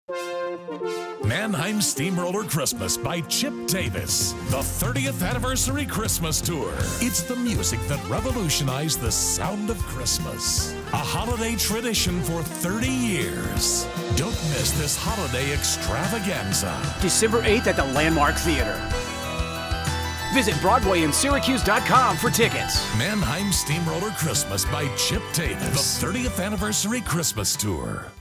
Mannheim Steamroller Christmas by Chip Davis, the 30th Anniversary Christmas Tour. It's the music that revolutionized the sound of Christmas. A holiday tradition for 30 years. Don't miss this holiday extravaganza. December 8th at the Landmark Theater. Visit BroadwayInSyracuse.com for tickets. Mannheim Steamroller Christmas by Chip Davis, the 30th Anniversary Christmas Tour.